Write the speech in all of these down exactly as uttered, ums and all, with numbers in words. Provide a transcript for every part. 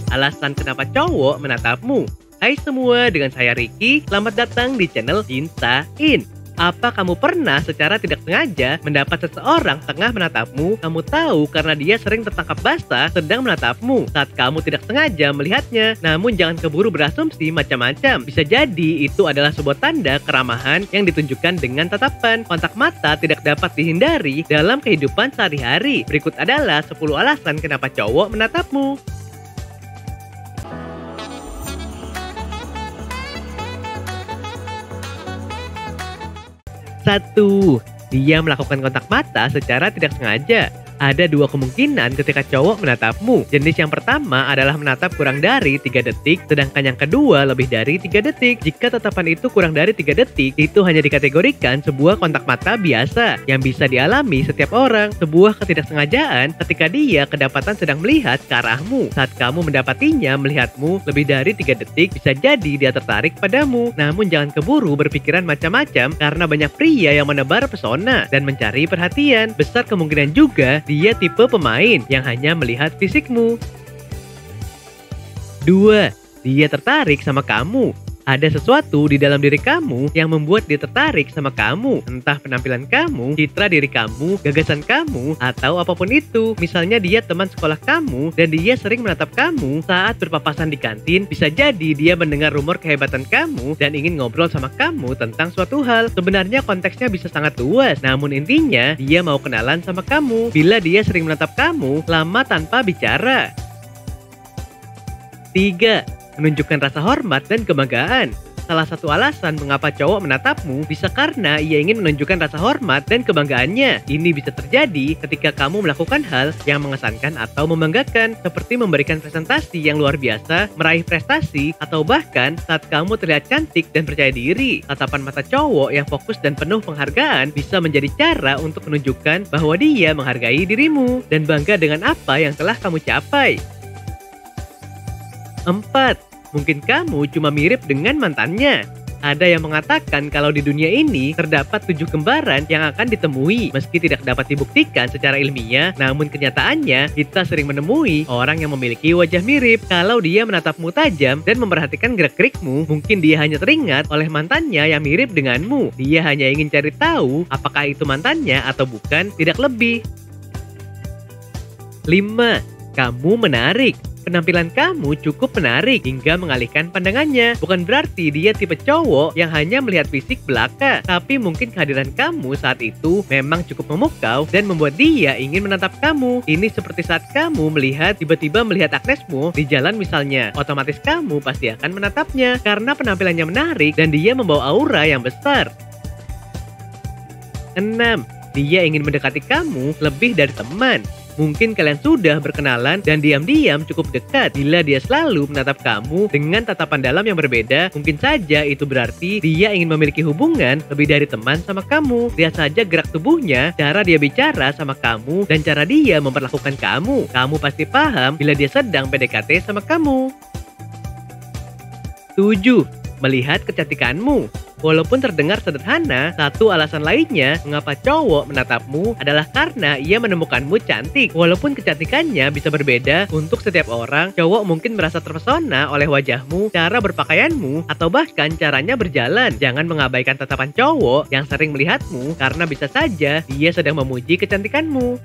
Alasan kenapa cowok menatapmu. Hai semua, dengan saya Ricky. Selamat datang di channel Insain. Apa kamu pernah secara tidak sengaja mendapat seseorang tengah menatapmu? Kamu tahu karena dia sering tertangkap basah sedang menatapmu saat kamu tidak sengaja melihatnya. Namun jangan keburu berasumsi macam-macam. Bisa jadi itu adalah sebuah tanda keramahan yang ditunjukkan dengan tatapan. Kontak mata tidak dapat dihindari dalam kehidupan sehari-hari. Berikut adalah sepuluh alasan kenapa cowok menatapmu. Satu, dia melakukan kontak mata secara tidak sengaja. Ada dua kemungkinan ketika cowok menatapmu. Jenis yang pertama adalah menatap kurang dari tiga detik, sedangkan yang kedua lebih dari tiga detik. Jika tatapan itu kurang dari tiga detik, itu hanya dikategorikan sebuah kontak mata biasa yang bisa dialami setiap orang. Sebuah ketidaksengajaan ketika dia kedapatan sedang melihat ke arahmu. Saat kamu mendapatinya melihatmu lebih dari tiga detik, bisa jadi dia tertarik padamu. Namun jangan keburu berpikiran macam-macam karena banyak pria yang menebar pesona dan mencari perhatian. Besar kemungkinan juga dia tipe pemain yang hanya melihat fisikmu. Dua, dia tertarik sama kamu. Ada sesuatu di dalam diri kamu yang membuat dia tertarik sama kamu. Entah penampilan kamu, citra diri kamu, gagasan kamu, atau apapun itu. Misalnya dia teman sekolah kamu dan dia sering menatap kamu saat berpapasan di kantin. Bisa jadi dia mendengar rumor kehebatan kamu dan ingin ngobrol sama kamu tentang suatu hal. Sebenarnya konteksnya bisa sangat luas. Namun intinya dia mau kenalan sama kamu. Bila dia sering menatap kamu lama tanpa bicara. Tiga, menunjukkan rasa hormat dan kebanggaan. Salah satu alasan mengapa cowok menatapmu bisa karena ia ingin menunjukkan rasa hormat dan kebanggaannya. Ini bisa terjadi ketika kamu melakukan hal yang mengesankan atau membanggakan, seperti memberikan presentasi yang luar biasa, meraih prestasi, atau bahkan saat kamu terlihat cantik dan percaya diri. Tatapan mata cowok yang fokus dan penuh penghargaan bisa menjadi cara untuk menunjukkan bahwa dia menghargai dirimu dan bangga dengan apa yang telah kamu capai. Empat, mungkin kamu cuma mirip dengan mantannya. Ada yang mengatakan kalau di dunia ini terdapat tujuh kembaran yang akan ditemui. Meski tidak dapat dibuktikan secara ilmiah, namun kenyataannya kita sering menemui orang yang memiliki wajah mirip. Kalau dia menatapmu tajam dan memperhatikan gerak-gerikmu, mungkin dia hanya teringat oleh mantannya yang mirip denganmu. Dia hanya ingin cari tahu apakah itu mantannya atau bukan, tidak lebih. Lima, kamu menarik. Penampilan kamu cukup menarik hingga mengalihkan pandangannya. Bukan berarti dia tipe cowok yang hanya melihat fisik belaka, tapi mungkin kehadiran kamu saat itu memang cukup memukau dan membuat dia ingin menatap kamu. Ini seperti saat kamu melihat tiba-tiba melihat Agnesmo di jalan misalnya. Otomatis kamu pasti akan menatapnya karena penampilannya menarik dan dia membawa aura yang besar. Enam, dia ingin mendekati kamu lebih dari teman. Mungkin kalian sudah berkenalan dan diam-diam cukup dekat. Bila dia selalu menatap kamu dengan tatapan dalam yang berbeda, mungkin saja itu berarti dia ingin memiliki hubungan lebih dari teman sama kamu. Lihat saja gerak tubuhnya, cara dia bicara sama kamu, dan cara dia memperlakukan kamu. Kamu pasti paham bila dia sedang P D K T sama kamu. Tujuh, melihat kecantikanmu. Walaupun terdengar sederhana, satu alasan lainnya mengapa cowok menatapmu adalah karena ia menemukanmu cantik. Walaupun kecantikannya bisa berbeda untuk setiap orang, cowok mungkin merasa terpesona oleh wajahmu, cara berpakaianmu, atau bahkan caranya berjalan. Jangan mengabaikan tatapan cowok yang sering melihatmu karena bisa saja dia sedang memuji kecantikanmu.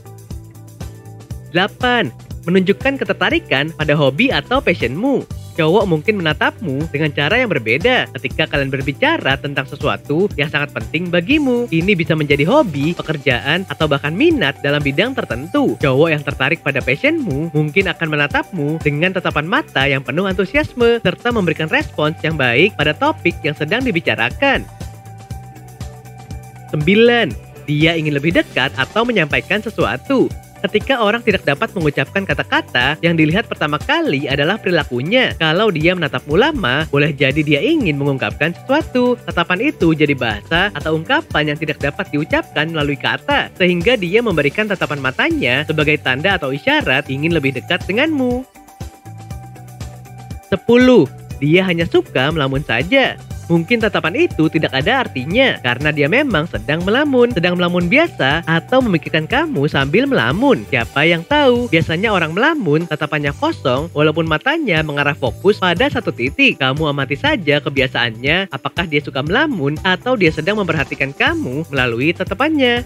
Delapan, menunjukkan ketertarikan pada hobi atau passionmu. Cowok mungkin menatapmu dengan cara yang berbeda ketika kalian berbicara tentang sesuatu yang sangat penting bagimu. Ini bisa menjadi hobi, pekerjaan, atau bahkan minat dalam bidang tertentu. Cowok yang tertarik pada passionmu mungkin akan menatapmu dengan tatapan mata yang penuh antusiasme serta memberikan respons yang baik pada topik yang sedang dibicarakan. Sembilan, dia ingin lebih dekat atau menyampaikan sesuatu. Ketika orang tidak dapat mengucapkan kata-kata, yang dilihat pertama kali adalah perilakunya. Kalau dia menatapmu lama, boleh jadi dia ingin mengungkapkan sesuatu. Tatapan itu jadi bahasa atau ungkapan yang tidak dapat diucapkan melalui kata, sehingga dia memberikan tatapan matanya sebagai tanda atau isyarat ingin lebih dekat denganmu. Sepuluh, dia hanya suka melamun saja. Mungkin tatapan itu tidak ada artinya karena dia memang sedang melamun, sedang melamun biasa atau memikirkan kamu sambil melamun. Siapa yang tahu? Biasanya orang melamun tatapannya kosong walaupun matanya mengarah fokus pada satu titik. Kamu amati saja kebiasaannya, apakah dia suka melamun atau dia sedang memperhatikan kamu melalui tatapannya.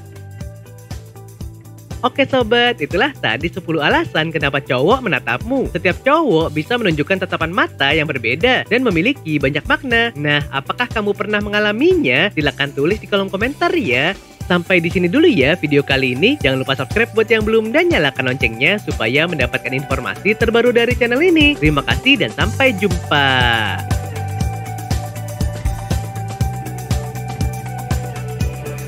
Oke sobat, itulah tadi sepuluh alasan kenapa cowok menatapmu. Setiap cowok bisa menunjukkan tatapan mata yang berbeda dan memiliki banyak makna. Nah, apakah kamu pernah mengalaminya? Silahkan tulis di kolom komentar ya. Sampai di sini dulu ya video kali ini. Jangan lupa subscribe buat yang belum dan nyalakan loncengnya supaya mendapatkan informasi terbaru dari channel ini. Terima kasih dan sampai jumpa.